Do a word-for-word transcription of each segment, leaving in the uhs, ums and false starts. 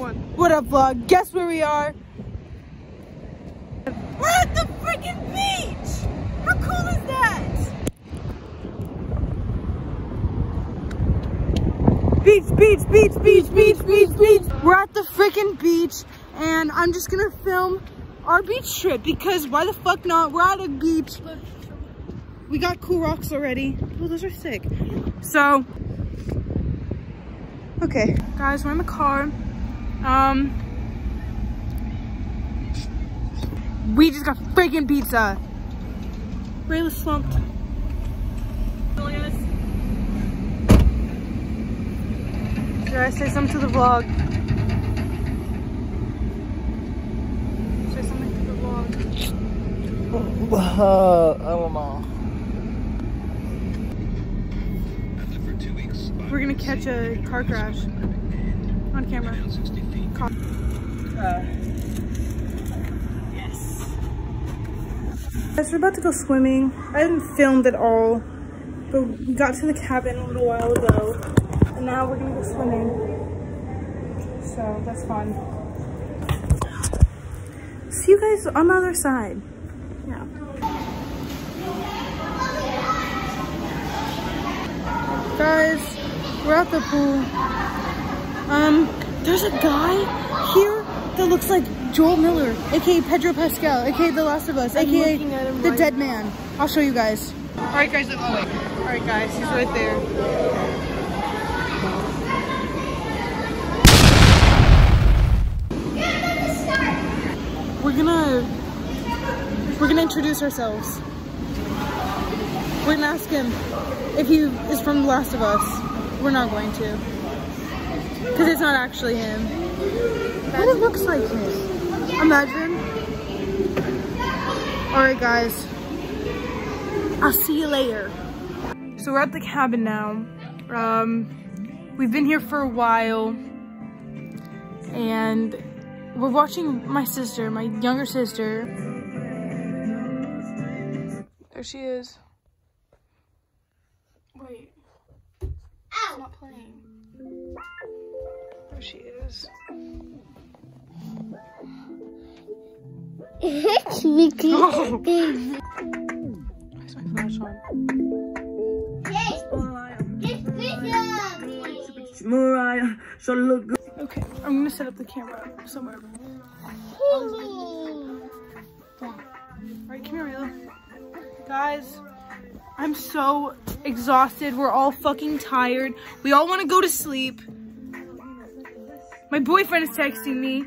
one. What up, vlog? Guess where we are? We're at the freaking beach! How cool is that? Beach, beach, beach, beach, beach, beach, beach. We're at the freaking beach, and I'm just gonna film our beach trip because why the fuck not? We're at a beach. We got cool rocks already. Oh, those are sick. So, okay, guys, we're in the car. Um, we just got freaking pizza. Rayla's slumped. Should I say something to the vlog? Say something to the vlog. Uh, I don't know. We're gonna catch a car crash on camera. Car uh, yes. Guys, we're about to go swimming. I haven't filmed at all, but we got to the cabin a little while ago. And now we're gonna go swimming. So that's fun. See you guys on the other side. Yeah. Guys, we're at the pool. Um, there's a guy here that looks like Joel Miller, aka Pedro Pascal, aka The Last of Us, aka the right Dead Man. I'll show you guys. Alright guys, oh wait. Alright guys, he's right there. We're gonna, we're gonna introduce ourselves. We're gonna ask him if he is from The Last of Us. We're not going to, because it's not actually him. But it looks like him. Imagine. Alright guys, I'll see you later. So we're at the cabin now. Um, we've been here for a while, and we're watching my sister, my younger sister. There she is. Wait. It's not playing. There she is. It's Mickey. Oh. Where's my flash on? Mariah, so look good. Okay, I'm gonna set up the camera somewhere. Alright, come here, Rayla. Guys, I'm so exhausted. We're all fucking tired. We all want to go to sleep. My boyfriend is texting me.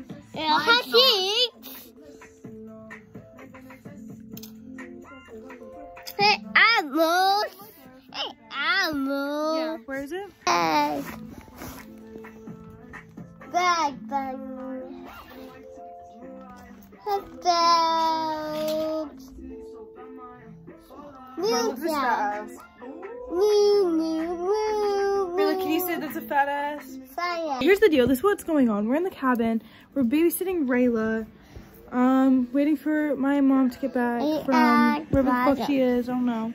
Hey, Elmo. Hey, Elmo. Yeah, where is it? Hey. Bag bag. Hot dogs. Look at this fat ass. Rayla, can you say that's a fat ass? Fire. Here's the deal. This is what's going on. We're in the cabin. We're babysitting Rayla. Um, waiting for my mom to get back from wherever the fuck she is. I don't know.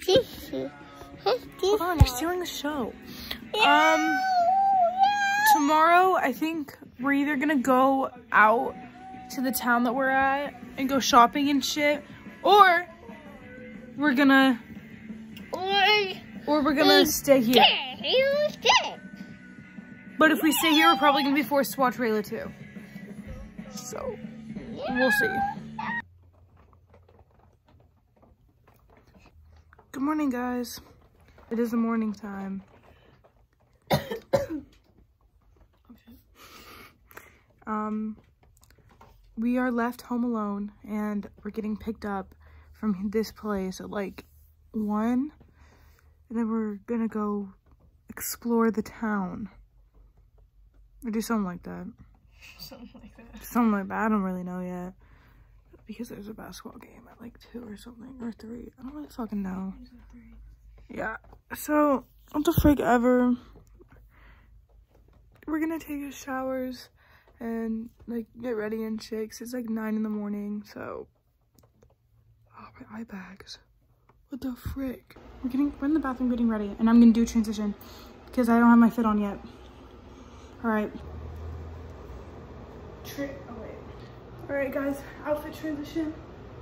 Hold on, you're stealing the show. Um, tomorrow, I think we're either gonna go out to the town that we're at and go shopping and shit, or we're gonna, or we're gonna stay here. But if we stay here, we're probably gonna be forced to watch Rayla too. So, we'll see. Good morning, guys. It is the morning time. um, we are left home alone, and we're getting picked up from this place at like one, and then we're gonna go explore the town. Or do something like that. Something like that. Something like that. I don't really know yet. Because there's a basketball game at like two or something. Or three. I don't really fucking know. Yeah. So, what the frick ever. We're gonna take our showers and like get ready and shit. 'Cause it's like nine in the morning. So. Oh, my eye bags. What the frick? We're getting, we're in the bathroom getting ready. And I'm gonna do a transition. Because I don't have my fit on yet. All right. Tri oh wait. All right, guys, outfit transition.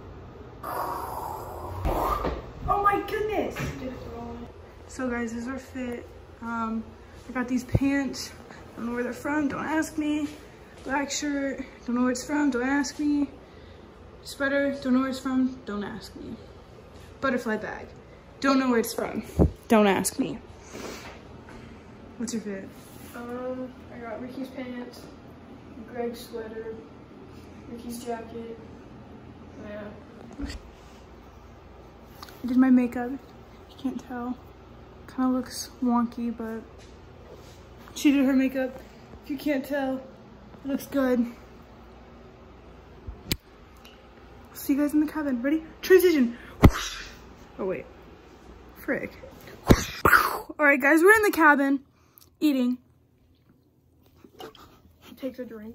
Oh my goodness. So guys, this is our fit. Um, I got these pants. Don't know where they're from, don't ask me. Black shirt, don't know where it's from, don't ask me. Sweater, don't know where it's from, don't ask me. Butterfly bag, don't know where it's from, don't ask me. What's your fit? Um, I got Ricky's pants, Greg's sweater, Ricky's jacket. Yeah. I did my makeup. You can't tell. Kind of looks wonky, but she did her makeup. If you can't tell, it looks good. See you guys in the cabin. Ready? Transition. Oh wait. Frick. All right, guys, we're in the cabin eating. She takes a drink.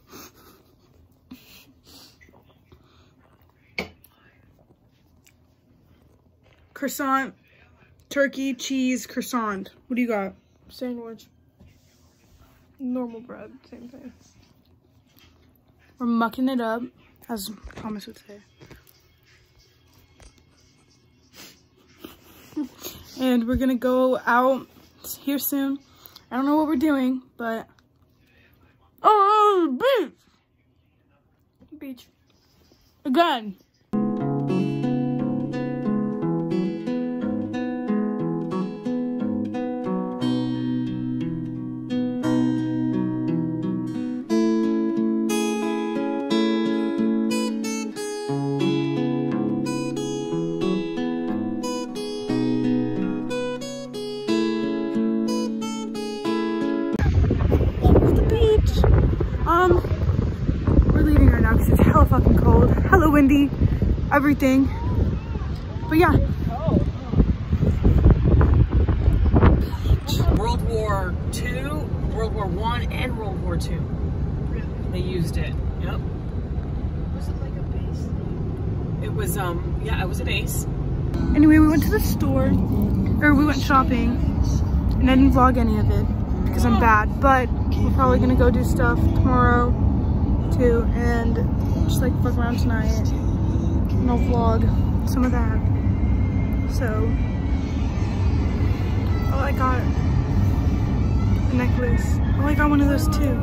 Croissant, turkey, cheese, croissant. What do you got? Sandwich. Normal bread, same thing. We're mucking it up, as Thomas would say. And we're gonna go out here soon. I don't know what we're doing, but oh, beach, Beach. again. Um, we're leaving right now because it's hella fucking cold. Hella windy, everything. But yeah. World War Two, World War One, and World War Two. Really? They used it. Yep. Was it like a base? It was um yeah, it was a base. Anyway, we went to the store, or we went shopping, and I didn't vlog any of it because I'm bad, but we're probably gonna go do stuff tomorrow too, and just like fuck around tonight, and I'll vlog some of that. So, oh, I got a necklace. Oh, I got one of those too.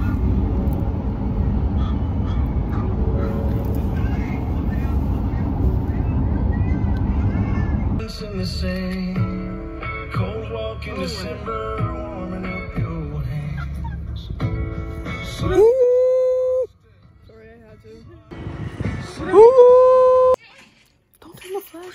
In the same cold walk in December, warming up your hands. Sorry, I had to. Don't turn the flash.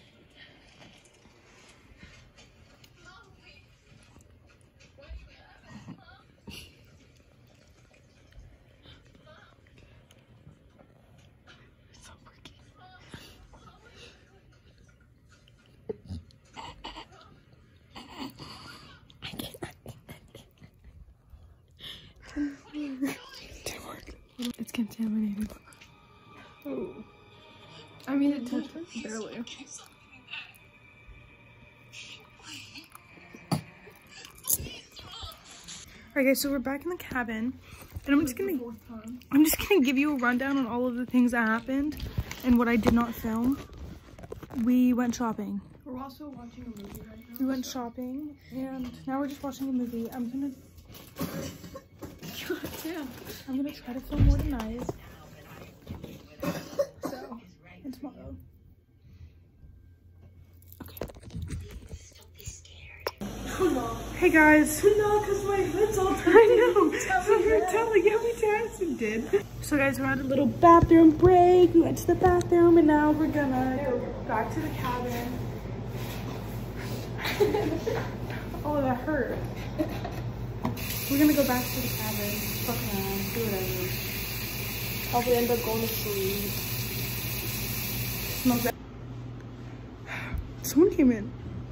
It's contaminated. Oh. I mean, it touched her barely. Alright guys, so we're back in the cabin, and I'm just gonna I'm just gonna give you a rundown on all of the things that happened and what I did not film. We went shopping. We're also watching a movie right now. We went shopping, and now we're just watching a movie. I'm gonna God damn. I'm gonna try to film more tonight. So, and tomorrow. Okay. Hey guys. No, because my hood's all I know. So you're telling every Jackson did. So guys, we're at a little bathroom break. We went to the bathroom, and now we're gonna go back to the cabin. Oh, that hurt. We're gonna go back to the cabin. Fuck around, do whatever. Probably end up going to sleep. Smells bad. Someone came in.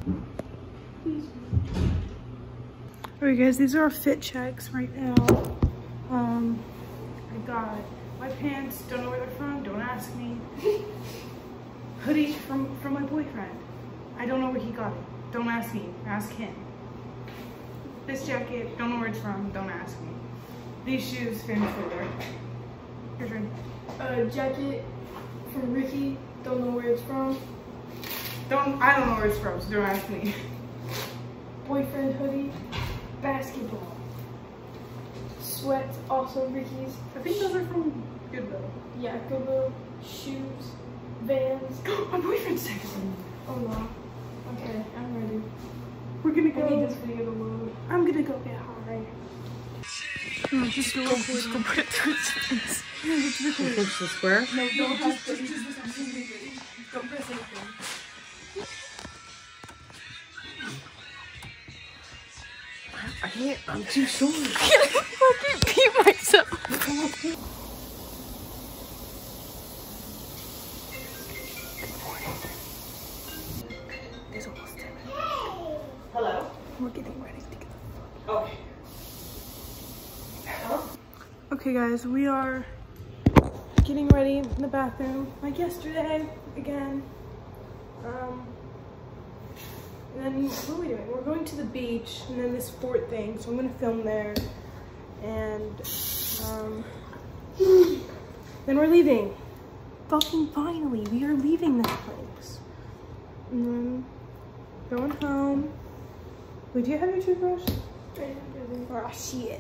Alright guys, these are our fit checks right now. Um, I got my pants, don't know where they're from, don't ask me. Hoodie from, from my boyfriend. I don't know where he got it. Don't ask me, ask him. This jacket, don't know where it's from, don't ask me. These shoes, famous for there. Your turn. Uh, jacket from Ricky. Don't know where it's from. Don't, I don't know where it's from, so don't ask me. Boyfriend hoodie. Basketball. Sweats, also Ricky's. I think those are from Goodwill. Yeah, Goodwill. Shoes. Vans. My boyfriend's texting. Oh no. Okay, I'm ready. We're gonna I need go. this video to load. I'm gonna go get high. No, just go, just go put it through its face. No, just record. Push the square. No, don't have to. Don't press anything. I can't. I'm too sore. I fucking pee myself. It's almost ten. Hello. We're getting ready to get the Okay. Okay guys, we are getting ready in the bathroom like yesterday again. Um, and then what are we doing? We're going to the beach and then this fort thing, so I'm gonna film there. And um, then we're leaving. Fucking finally, we are leaving this place. And then going home. Wait, do you have your toothbrush? Oh shit.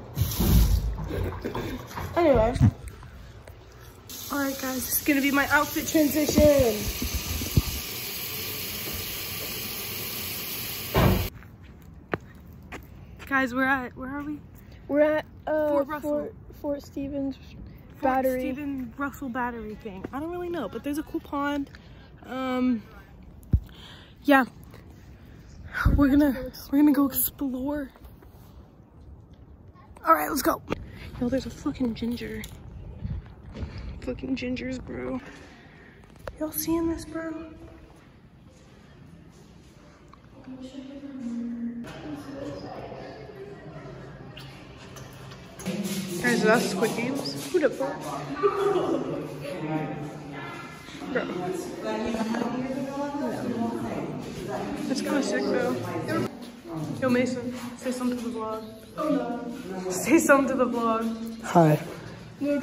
Anyway, all right guys, this is gonna be my outfit transition. Guys, we're at, where are we? We're at uh, Fort Russell. Fort, Fort Stevens Fort Battery. Stephen Russell Battery thing. I don't really know, but there's a cool pond. Um, yeah, we're gonna we're gonna go explore. All right, let's go. Yo, there's a fucking ginger. Fucking gingers, bro. Y'all seeing this, bro? Guys, that's Squid Games. Who the fuck? Bro. That's kind of sick, though. Yo, Mason, say something to the vlog. Say something to the vlog. Hi. Look.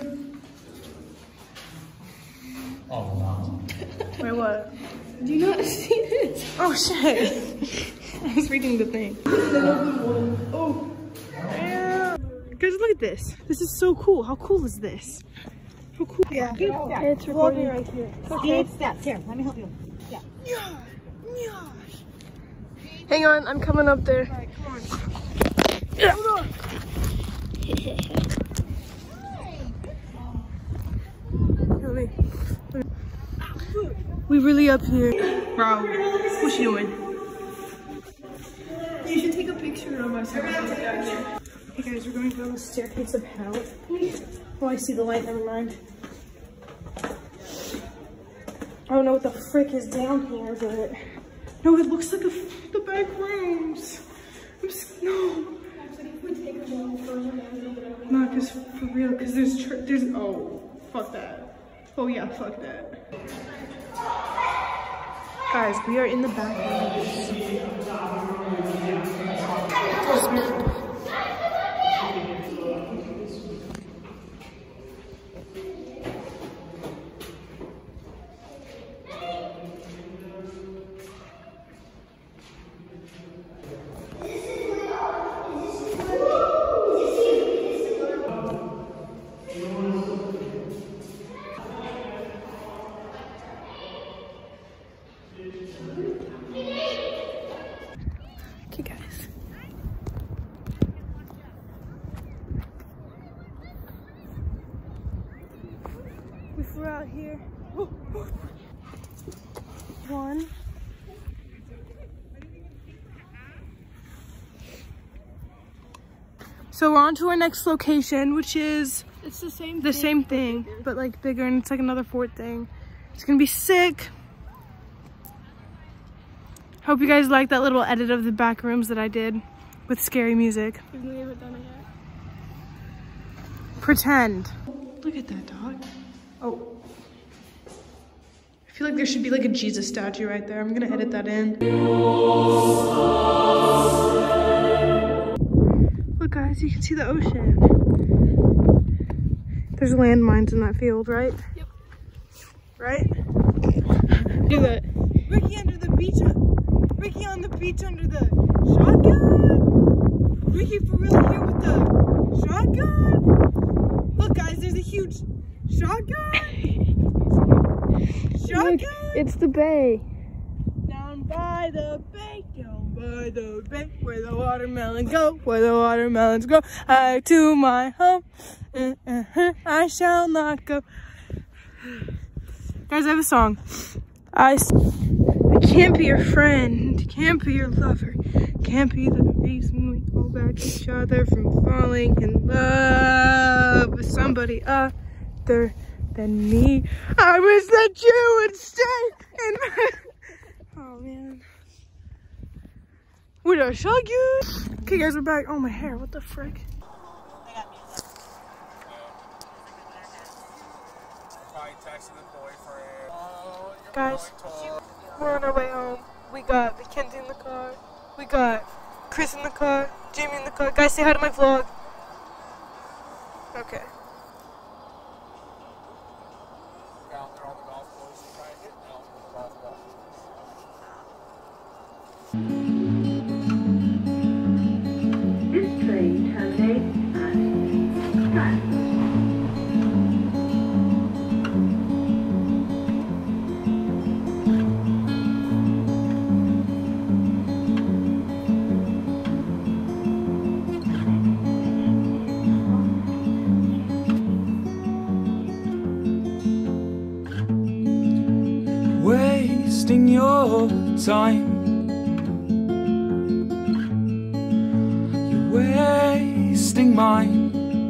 Oh, wow. Wait, what? Do you not see this? Oh, shit. I was reading the thing. Oh. Yeah. Guys, look at this. This is so cool. How cool is this? How cool. Yeah. It's recording right here. Okay. Steps. Here, let me help you. Yeah. Yeah. Yeah. Hang on, I'm coming up there. Alright, come on. Yeah. Hold on. Let me. We really up here. Bro, what you doing? You should take a picture of us. Hey guys, we're going down the staircase of hell. Oh, I see the light, never mind. I don't know what the frick is down here, but... No, it looks like the, the back rooms. I'm s no. No, because for real, because there's, tr there's, oh, fuck that. Oh yeah, fuck that. Guys, we are in the back rooms. Okay, guys. If we're out here, one. So we're on to our next location, which is It's the same the thing, same but thing, bigger. but like bigger, and it's like another fort thing. It's gonna be sick. Hope you guys like that little edit of the back rooms that I did with scary music. We've never done it yet. Pretend. Look at that dog. Oh. I feel like there should be like a Jesus statue right there. I'm gonna edit that in. Look guys, you can see the ocean. There's landmines in that field, right? Yep. Right? Do that. Ricky under the beach. Ricky on the beach under the shotgun. Ricky for real here with the shotgun. Look, guys, there's a huge shotgun. Shotgun. Look, it's the bay. Down by the bay, down by the bay, where the watermelons go, where the watermelons grow. I to my home, uh, uh, uh, I shall not go. Guys, I have a song. I, I can't be your friend, can't be your lover, can't be the reason we hold back each other from falling in love with somebody other than me. I wish that you would stay in my... Oh man. With a shotgun. Okay guys, we're back. Oh, my hair, what the frick? Guys, we're on our way home. We got Mackenzie in the car. We got Chris in the car. Jamie in the car. Guys, say hi to my vlog. Okay. This train terminates at Stratford. Wasting your time, you're wasting mine.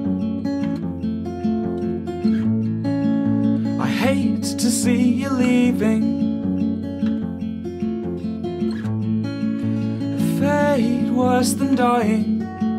I hate to see you leaving, a fate worse than dying.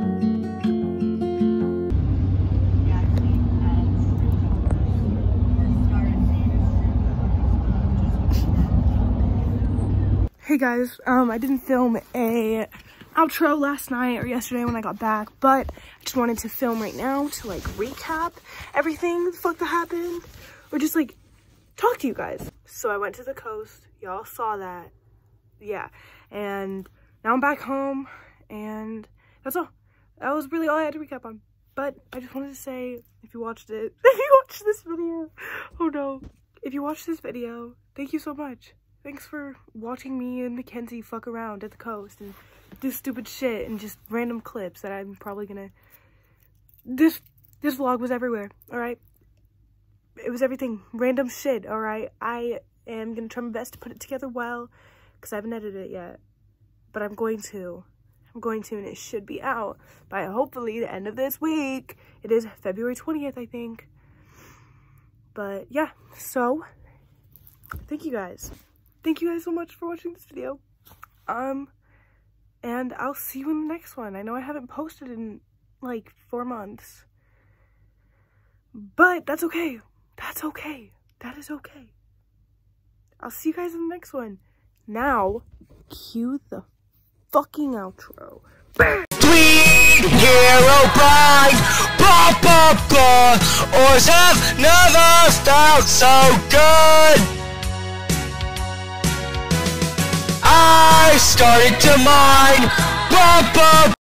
Hey guys, um, I didn't film a outro last night or yesterday when I got back, but I just wanted to film right now to like recap everything the fuck that happened, or just like talk to you guys. So I went to the coast, y'all saw that, yeah, and now I'm back home, and that's all. That was really all I had to recap on. But I just wanted to say, if you watched it, if you watched this video, oh no, if you watched this video, thank you so much. Thanks for watching me and Mackenzie fuck around at the coast and do stupid shit and just random clips that I'm probably gonna... This this vlog was everywhere, alright? It was everything. Random shit, alright? I am gonna try my best to put it together well, because I haven't edited it yet. But I'm going to. I'm going to, and it should be out by hopefully the end of this week. It is February twentieth, I think. But yeah, so thank you guys. Thank you guys so much for watching this video. Um, and I'll see you in the next one. I know I haven't posted in like four months. But that's okay. That's okay. That is okay. I'll see you guys in the next one. Now, cue the fucking outro. Tweet hero blind, pop up gone, oars have never felt so good. I started to mine, bump up